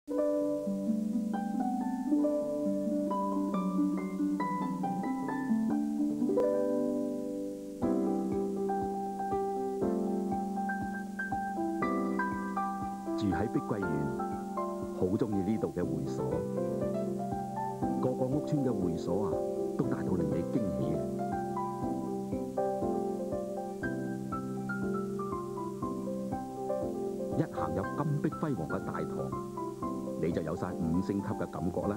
住喺碧桂園，好中意呢度嘅會所。個個屋村嘅會所啊，都大到令你驚喜嘅。一行入金碧輝煌嘅大堂，你就有晒5星級嘅感覺啦。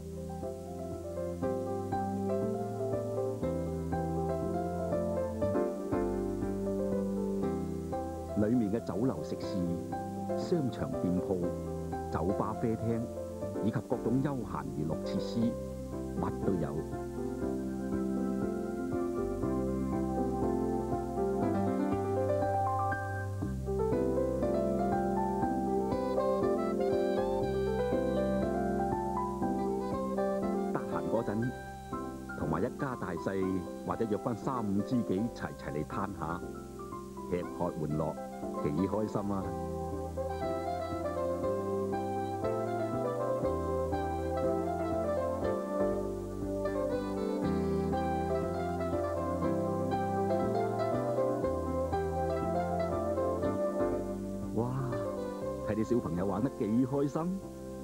裏面嘅酒樓食肆、商場店鋪、酒吧啡廳以及各種休閒娛樂設施，乜都有。得閒嗰陣，同埋一家大細或者約返3、5知己齊嚟攤下，吃喝玩樂，幾開心啊！哇！睇啲小朋友玩得幾開心。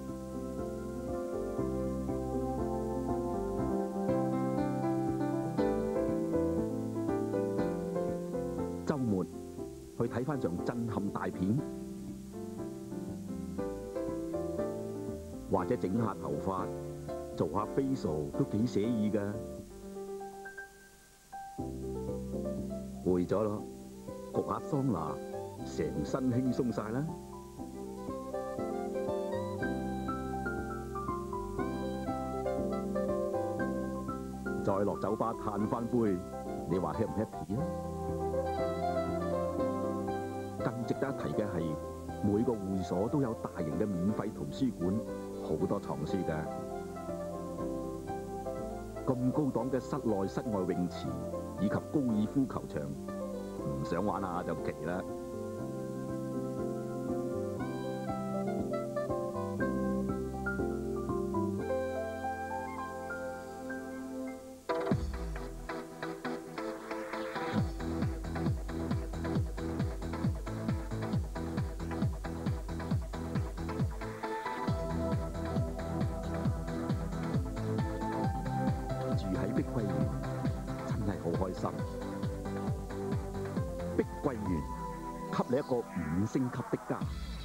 週末去睇返場震撼大片，或者整下頭髮，做下 facial 都幾寫意㗎。攰咗咯，焗下桑拿，成身輕鬆晒啦。再落酒吧嘆返杯，你話 happy 唔 happy 啊？更值得一提嘅係，每個會所都有大型嘅免費圖書館，好多藏書㗎。咁高檔嘅室內室外泳池以及高爾夫球場，唔想玩下就奇啦。住喺碧桂園真係好開心。碧桂園給你一個5星級的家。